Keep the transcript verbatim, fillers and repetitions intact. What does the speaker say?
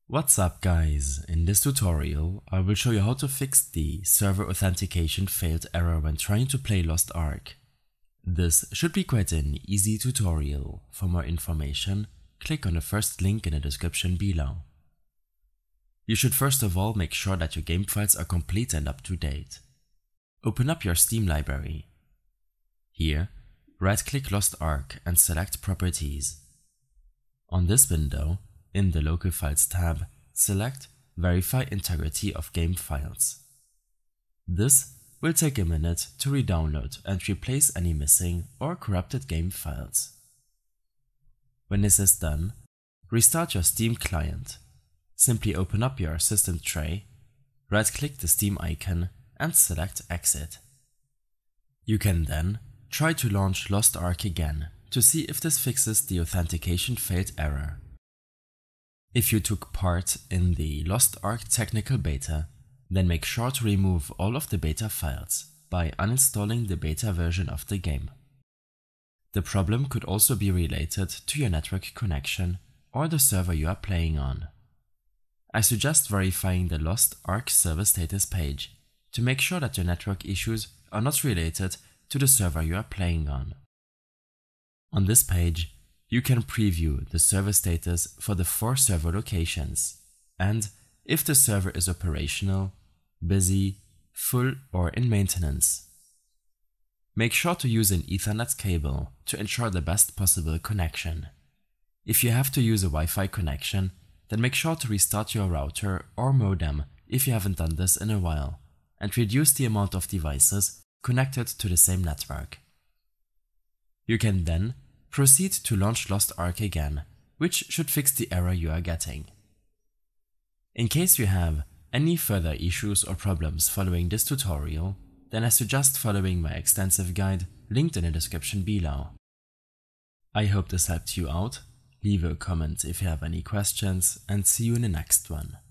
What's up guys, in this tutorial I will show you how to fix the server authentication failed error when trying to play Lost Ark. This should be quite an easy tutorial. For more information, click on the first link in the description below. You should first of all make sure that your game files are complete and up to date. Open up your Steam library. Here, right-click Lost Ark and select Properties. On this window, in the Local Files tab, select Verify Integrity of Game Files. This will take a minute to re-download and replace any missing or corrupted game files. When this is done, restart your Steam client. Simply open up your system tray, right-click the Steam icon and select Exit. You can then try to launch Lost Ark again to see if this fixes the authentication failed error. If you took part in the Lost Ark technical beta, then make sure to remove all of the beta files by uninstalling the beta version of the game. The problem could also be related to your network connection or the server you are playing on. I suggest verifying the Lost Ark server status page to make sure that your network issues are not related to the server you are playing on. On this page, you can preview the server status for the four server locations and if the server is operational, busy, full or in maintenance. Make sure to use an Ethernet cable to ensure the best possible connection. If you have to use a Wi-Fi connection, then make sure to restart your router or modem if you haven't done this in a while and reduce the amount of devices connected to the same network. You can then proceed to launch Lost Ark again, which should fix the error you are getting. In case you have any further issues or problems following this tutorial, then I suggest following my extensive guide linked in the description below. I hope this helped you out. Leave a comment if you have any questions and see you in the next one.